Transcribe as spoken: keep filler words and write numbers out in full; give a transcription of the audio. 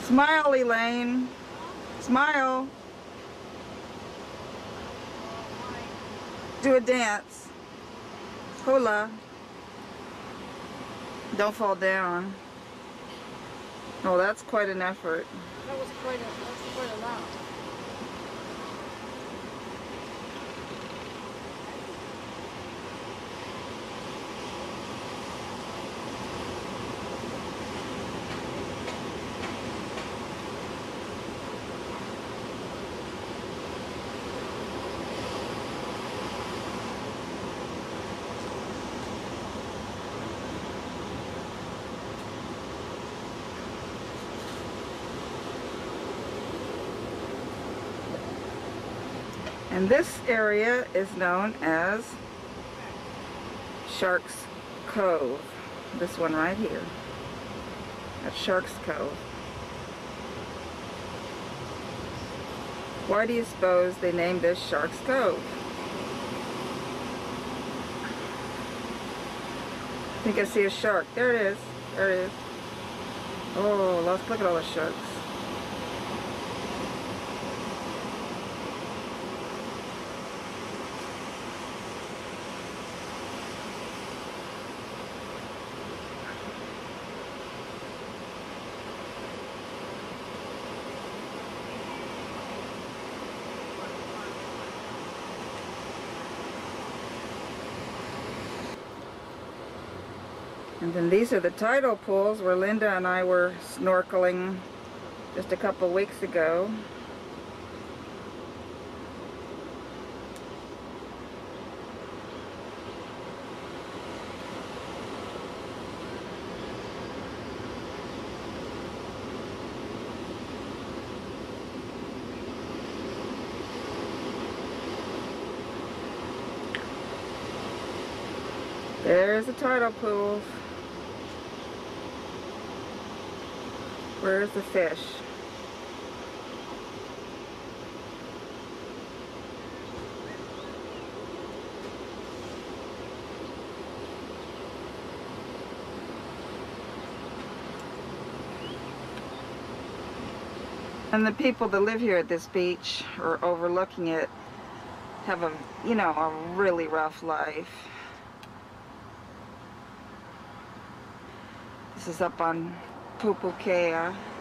Smile, Elaine. Smile. Do a dance. Hula. Don't fall down. Oh, that's quite an effort. That was quite a, that's quite a lot. And this area is known as Shark's Cove. This one right here. That's Shark's Cove. Why do you suppose they named this Shark's Cove? I think I see a shark. There it is. There it is. Oh, let's look at all the sharks. And then these are the tidal pools where Linda and I were snorkeling just a couple weeks ago. There's the tidal pools. Where's the fish? And the people that live here at this beach or overlooking it have a, you know, a really rough life. This is up on Pupukea.